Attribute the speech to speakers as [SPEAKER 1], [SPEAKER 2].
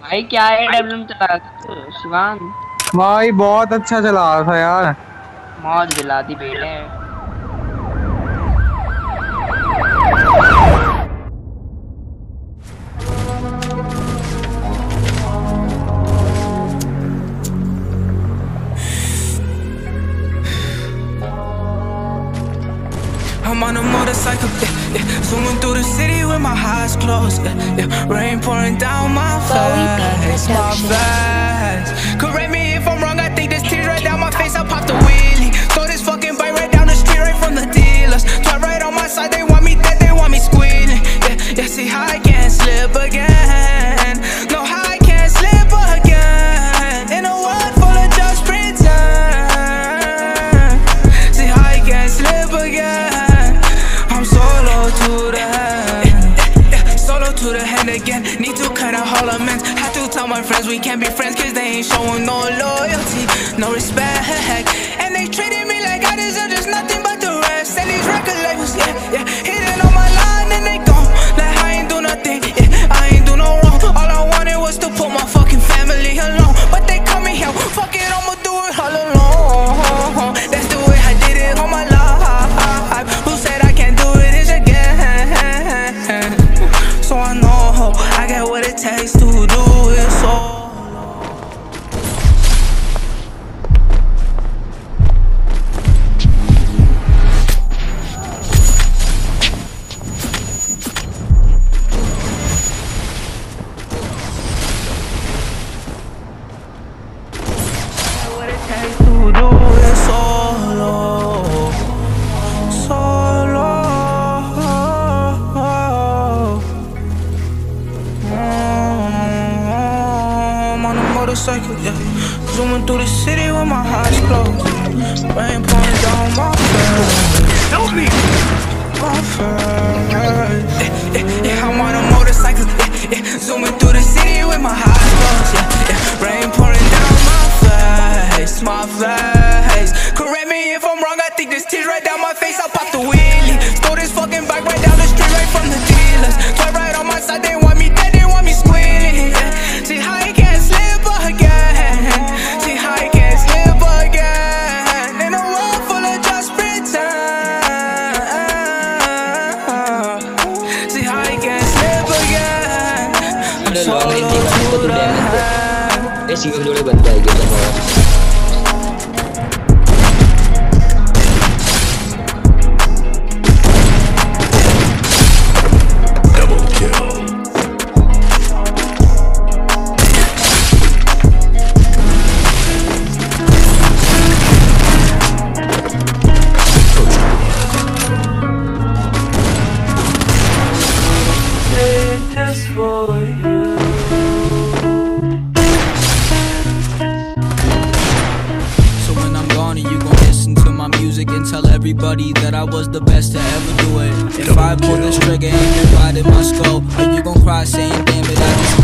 [SPEAKER 1] भाई क्या है डब्ल्यूएम चला शिवान।
[SPEAKER 2] भाई बहुत अच्छा चला रहा था यार।
[SPEAKER 1] मौज दिला दी बेटे।
[SPEAKER 3] I'm on a motorcycle, zooming through the city with my eyes closed, rain pouring down my face, Correct me if I'm wrong, I think there's tears right down my face. I popped a wheelie, throw this fucking bike right down the street, right from the dealers. Try right on my side, they want me dead, they want me squealing. Yeah, see how I can't slip again. No, how I can't slip again. In a world full of just pretend. See how I can't slip again. Solo to the hand again. Need to cut out all amends. Have to tell my friends we can't be friends, cause they ain't showing no loyalty, no respect. And they treated me like I deserve just nothing but the rest. And these record labels, hitting on my line and they gone. Like I ain't do nothing, I ain't do no wrong. All I wanted was to put my fucking family alone. But they come in here, fuck it, I'ma do it all alone. That's the way I did it all my life. Who said I can't do it again? So I know I got what it takes to do it so. What it takes to do it solo. Motorcycle, zooming through the city with my eyes closed, rain pouring down my face. Help me! My face. I'm on a motorcycle, zooming through the city with my eyes closed, rain pouring down my face, Correct me if I'm wrong, I think there's tears right down my face. I popped a wheelie, stole this fucking bike right down the street, right from the dealers. Try right on my side, they want me dead, they want me squealing. See how I can't slip again. See how I can't slip again. In a world full of just pretend. See how I can't slip again. I'm solo to the hand. And tell everybody that I was the best to ever do it. If I pull this trigger and you ride in my skull, are you gon' cry saying damn it I just